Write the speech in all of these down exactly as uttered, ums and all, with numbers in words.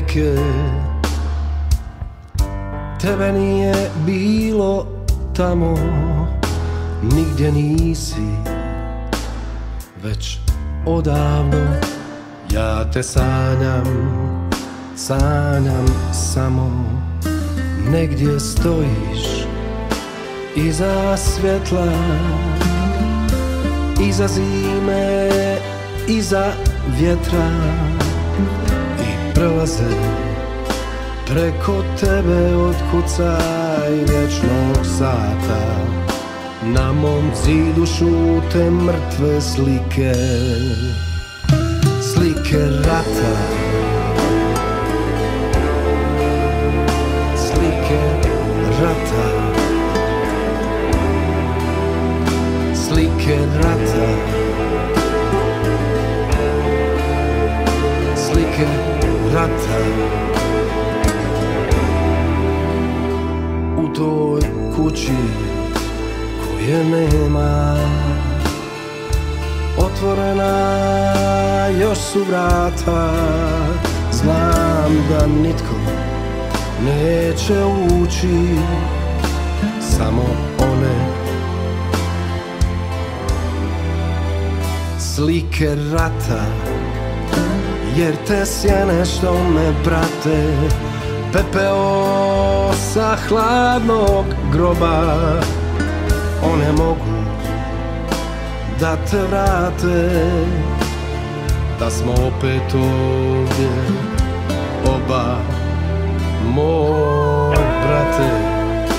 ruke. Tebe nije bilo tamo, nigdje nisi, već odavno ja te sanjam, sanjam samo. Negdje stojiš iza svjetla, iza zime, iza vjetra, i prelaze preko tebe od kucaj vječnog sata. Na mom zidu šute mrtve slike, slike rata, slike rata, slike rata, slike rata. U toj kući koje nema, otvorena još su vrata. Znam da nitko neće ući, samo one slike rata, jer te sjene što me prate, pepeo sa hladnog groba, one mogu da te vrate, da smo opet ovdje, oba, moj brate.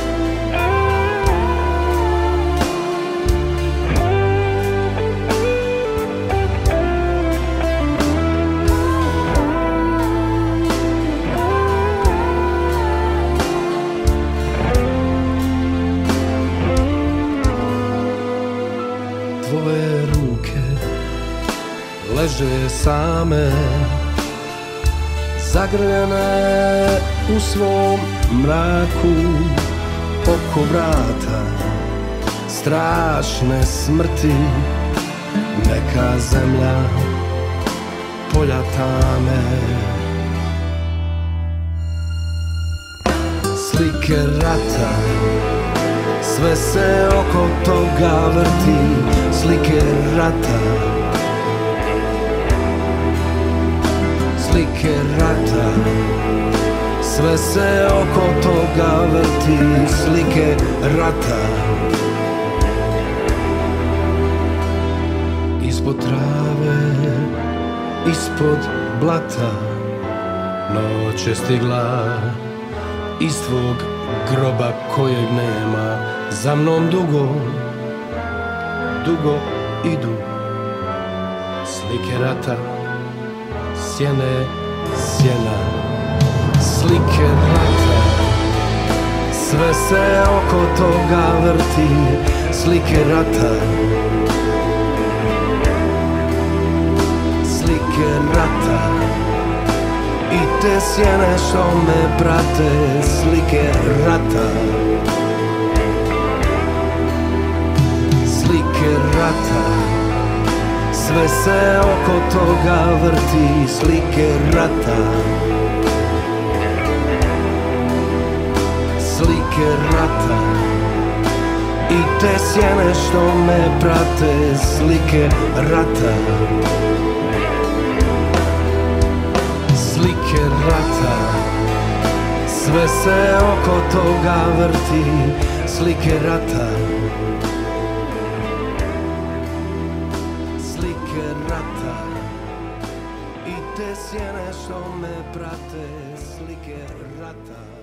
Tvoje ruke leže same, zagrljene u svom mraku, oko vrata strašne smrti. Neka zemlja, polja tame, slike rata, sve se oko toga vrti. Slike rata, slike rata, sve se oko toga vrti. Slike rata, ispod trave, ispod blata, noć je stigla iz tvog groba kojeg nema. Za mnom dugo, dugo idu slike rata, sjene sjena. Slike rata, sve se oko toga vrti. Slike rata, slike rata, i te sjene što me prate. Slike rata, slike rata, sve se oko toga vrti. Slike rata, slike rata, i te sjene što me prate. Slike rata, slike rata, sve se oko toga vrti. Slike rata, slike rata, i te sjene što me prate. Slike rata.